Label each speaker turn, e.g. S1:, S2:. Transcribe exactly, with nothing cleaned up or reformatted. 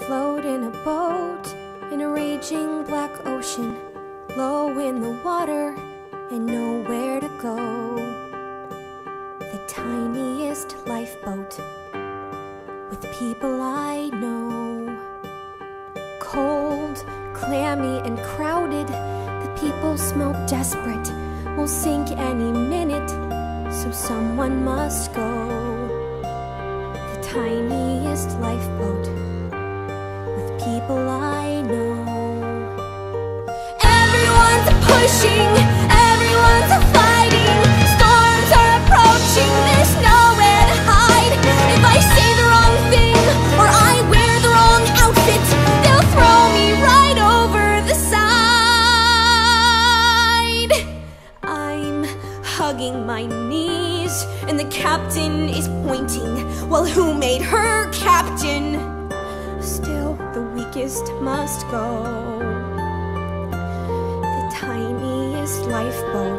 S1: float in a boat in a raging black ocean, low in the water and nowhere to go. The tiniest lifeboat with people I know. Cold, clammy and crowded, the people smell desperate, will sink any minute, so someone must go. The tiniest lifeboat with people I know. Everyone's pushing, everyone's fighting, storms are approaching, there's nowhere to hide. If I say the wrong thing or I wear the wrong outfit, they'll throw me right over the side. I'm hugging my knees and the captain is pointing. Well, who made her captain? Still, the weakest must go. The tiniest lifeboat